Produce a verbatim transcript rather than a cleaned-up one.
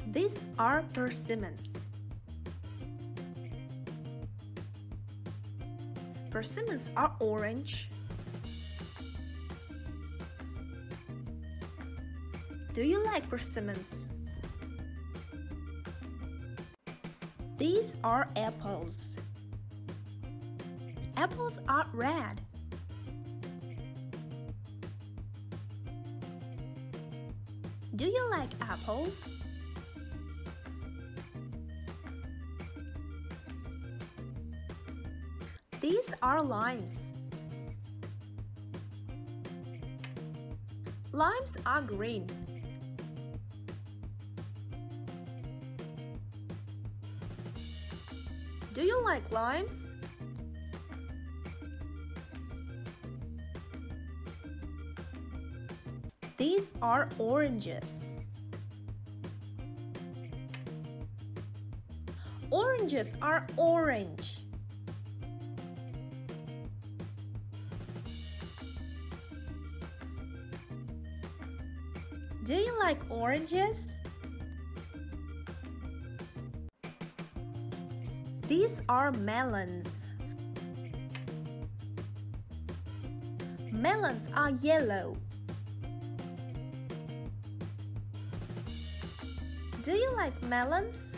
These are persimmons. Persimmons are orange. Do you like persimmons? These are apples. Apples are red. Do you like apples? These are limes. Limes are green. Do you like limes? These are oranges. Oranges are orange. Do you like oranges? These are melons. Melons are yellow. Do you like melons?